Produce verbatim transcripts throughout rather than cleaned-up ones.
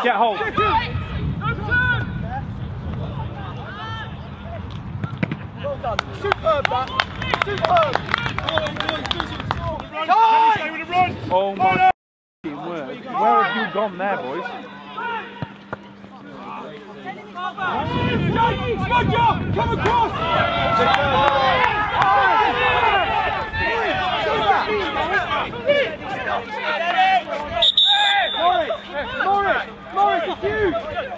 Get hold. Well done. Superb that. Superb. Oh my f***ing word. Where have you gone there, boys? Come across! Morris! Morris! Morris is huge!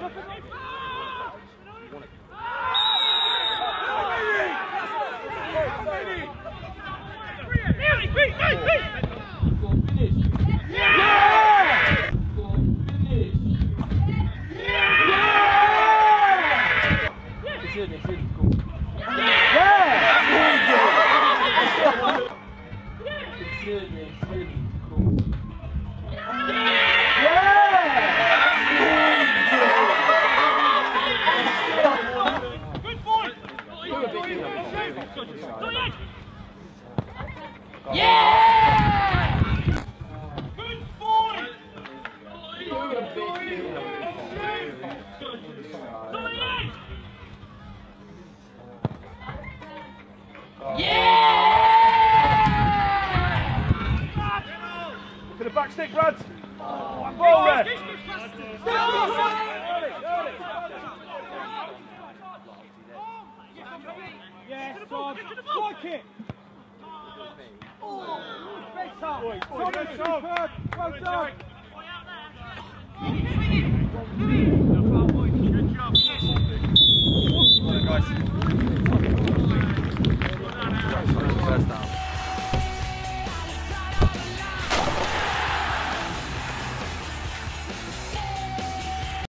To the back stick, Brad. Ball ref. Yes, Bob. Strike it. Oh, better. Well done. Well done, guys.